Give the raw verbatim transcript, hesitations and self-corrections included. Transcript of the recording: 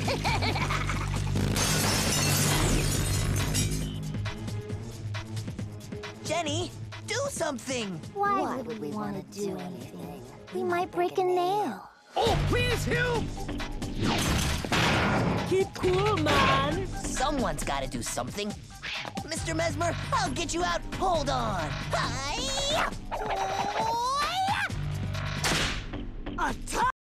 Jenny, do something! Why, Why would we want to do anything? We might break a nail. Oh, please help! Keep cool, man. Someone's got to do something. Mister Mesmer, I'll get you out. Hold on. Hi-ya! Attack!